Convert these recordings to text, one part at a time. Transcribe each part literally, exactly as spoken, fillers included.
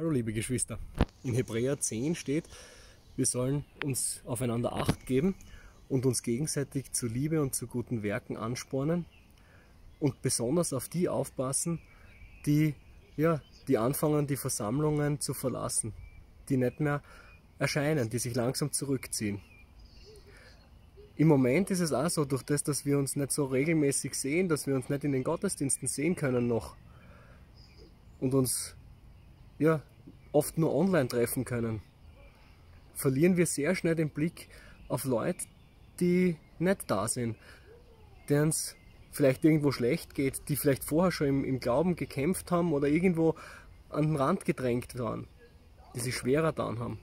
Hallo liebe Geschwister, in Hebräer zehn steht, wir sollen uns aufeinander Acht geben und uns gegenseitig zu Liebe und zu guten Werken anspornen und besonders auf die aufpassen, die, ja, die anfangen, die Versammlungen zu verlassen, die nicht mehr erscheinen, die sich langsam zurückziehen. Im Moment ist es auch so, durch das, dass wir uns nicht so regelmäßig sehen, dass wir uns nicht in den Gottesdiensten sehen können noch und uns ja, oft nur online treffen können, verlieren wir sehr schnell den Blick auf Leute, die nicht da sind, denen es vielleicht irgendwo schlecht geht, die vielleicht vorher schon im, im Glauben gekämpft haben oder irgendwo an den Rand gedrängt waren, die sich schwerer getan haben.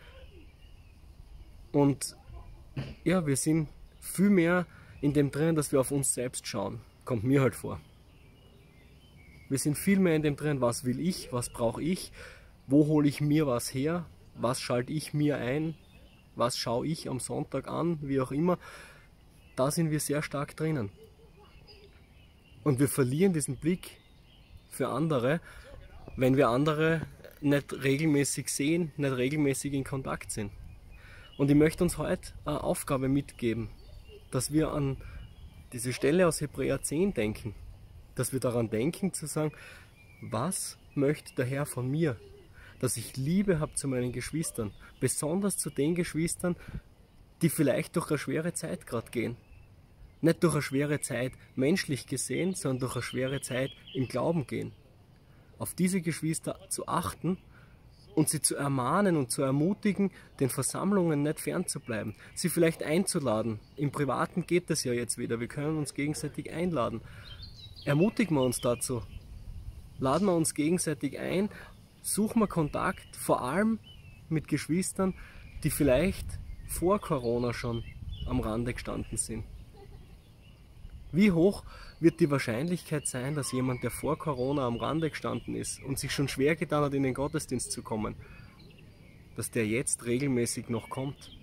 Und ja, wir sind viel mehr in dem drin, dass wir auf uns selbst schauen, kommt mir halt vor. Wir sind viel mehr in dem drin, was will ich, was brauche ich, wo hole ich mir was her, was schalte ich mir ein, was schaue ich am Sonntag an, wie auch immer. Da sind wir sehr stark drinnen. Und wir verlieren diesen Blick für andere, wenn wir andere nicht regelmäßig sehen, nicht regelmäßig in Kontakt sind. Und ich möchte uns heute eine Aufgabe mitgeben, dass wir an diese Stelle aus Hebräer zehn denken. Dass wir daran denken zu sagen, was möchte der Herr von mir? Dass ich Liebe habe zu meinen Geschwistern, besonders zu den Geschwistern, die vielleicht durch eine schwere Zeit gerade gehen. Nicht durch eine schwere Zeit menschlich gesehen, sondern durch eine schwere Zeit im Glauben gehen. Auf diese Geschwister zu achten und sie zu ermahnen und zu ermutigen, den Versammlungen nicht fernzubleiben. Sie vielleicht einzuladen. Im Privaten geht das ja jetzt wieder, wir können uns gegenseitig einladen. Ermutigen wir uns dazu, laden wir uns gegenseitig ein, suchen wir Kontakt, vor allem mit Geschwistern, die vielleicht vor Corona schon am Rande gestanden sind. Wie hoch wird die Wahrscheinlichkeit sein, dass jemand, der vor Corona am Rande gestanden ist und sich schon schwer getan hat, in den Gottesdienst zu kommen, dass der jetzt regelmäßig noch kommt?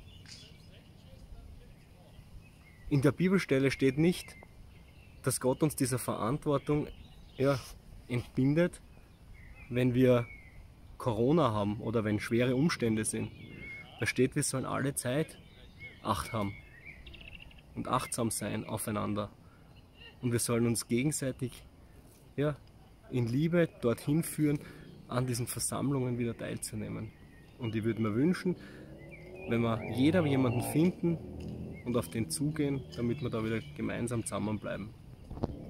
In der Bibelstelle steht nicht, dass Gott uns dieser Verantwortung ja, entbindet, wenn wir Corona haben oder wenn schwere Umstände sind. Da steht, wir sollen alle Zeit Acht haben und achtsam sein aufeinander. Und wir sollen uns gegenseitig ja, in Liebe dorthin führen, an diesen Versammlungen wieder teilzunehmen. Und ich würde mir wünschen, wenn wir jeder jemanden finden und auf den zugehen, damit wir da wieder gemeinsam zusammenbleiben.